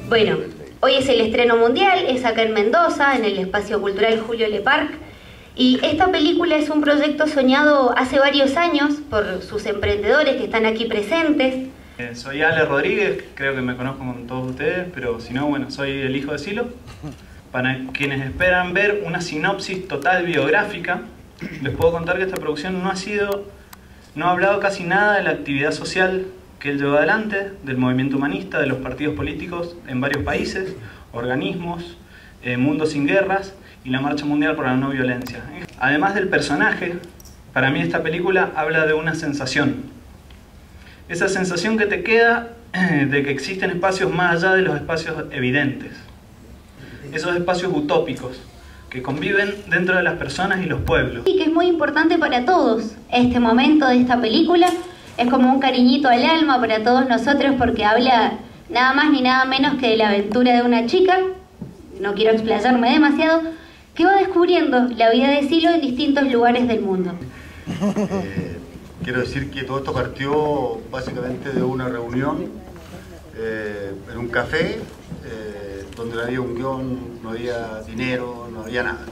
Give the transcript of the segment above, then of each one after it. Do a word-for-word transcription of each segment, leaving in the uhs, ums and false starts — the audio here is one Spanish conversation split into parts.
Bueno, hoy es el estreno mundial, es acá en Mendoza, en el Espacio Cultural Julio Leparc. Y esta película es un proyecto soñado hace varios años por sus emprendedores que están aquí presentes. Eh, soy Ale Rodríguez, creo que me conozco con todos ustedes, pero si no, bueno, soy el hijo de Silo. Para quienes esperan ver una sinopsis total biográfica, les puedo contar que esta producción no ha sido, no ha hablado casi nada de la actividad social que él llevó adelante, del movimiento humanista, de los partidos políticos en varios países, organismos, eh, Mundo Sin Guerras y la Marcha Mundial por la No Violencia. Además del personaje, para mí esta película habla de una sensación. Esa sensación que te queda de que existen espacios más allá de los espacios evidentes. Esos espacios utópicos que conviven dentro de las personas y los pueblos. Y que es muy importante para todos. Este momento de esta película es como un cariñito al alma para todos nosotros porque habla nada más ni nada menos que de la aventura de una chica, no quiero explayarme demasiado, que va descubriendo la vida de Silo en distintos lugares del mundo. Eh, quiero decir que todo esto partió básicamente de una reunión eh, en un café, eh, donde no había un guión, no había dinero, no había nada.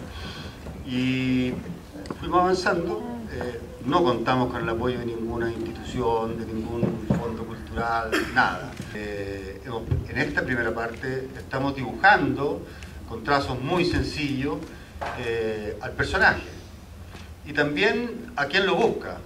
Y fuimos avanzando, eh, no contamos con el apoyo de ninguna institución, de ningún fondo cultural, nada. Eh, en esta primera parte estamos dibujando con trazos muy sencillos eh, al personaje y también a quien lo busca,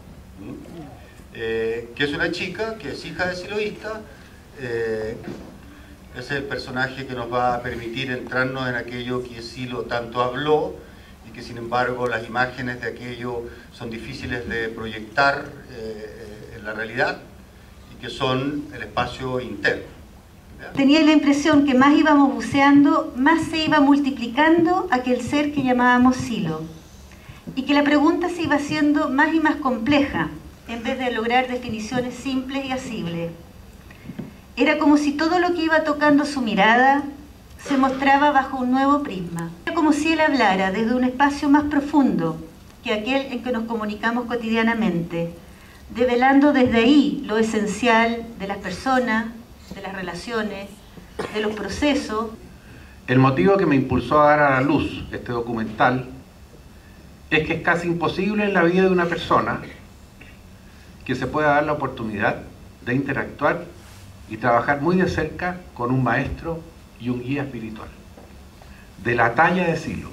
eh, que es una chica que es hija de siloísta. eh, ese es el personaje que nos va a permitir entrarnos en aquello que Silo tanto habló y que sin embargo las imágenes de aquello son difíciles de proyectar eh, en la realidad y que son el espacio interno. Tenía la impresión que más íbamos buceando, más se iba multiplicando aquel ser que llamábamos Silo. Y que la pregunta se iba haciendo más y más compleja, en vez de lograr definiciones simples y asibles. Era como si todo lo que iba tocando su mirada se mostraba bajo un nuevo prisma. Era como si él hablara desde un espacio más profundo que aquel en que nos comunicamos cotidianamente, develando desde ahí lo esencial de las personas, de las relaciones, de los procesos. El motivo que me impulsó a dar a la luz este documental es que es casi imposible en la vida de una persona que se pueda dar la oportunidad de interactuar y trabajar muy de cerca con un maestro y un guía espiritual, de la talla de Silo,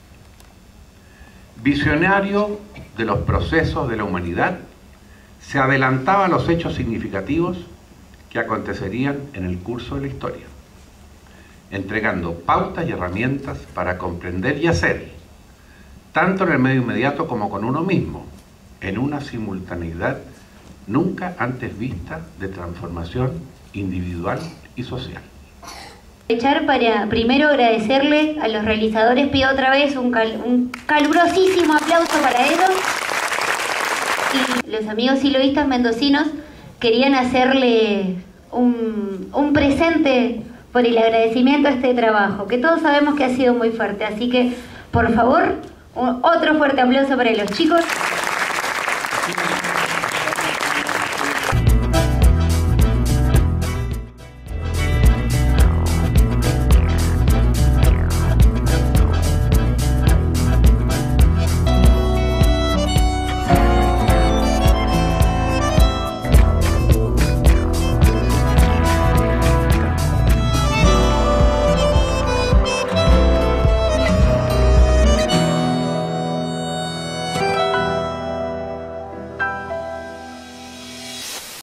visionario de los procesos de la humanidad, se adelantaba a los hechos significativos que acontecerían en el curso de la historia, entregando pautas y herramientas para comprender y hacer, tanto en el medio inmediato como con uno mismo, en una simultaneidad nunca antes vista de transformación individual y social. Aprovechar para primero agradecerle a los realizadores, pido otra vez un, cal, un calurosísimo aplauso para ellos. Y los amigos siloístas mendocinos querían hacerle un, un presente por el agradecimiento a este trabajo, que todos sabemos que ha sido muy fuerte. Así que, por favor, un, otro fuerte aplauso para los chicos.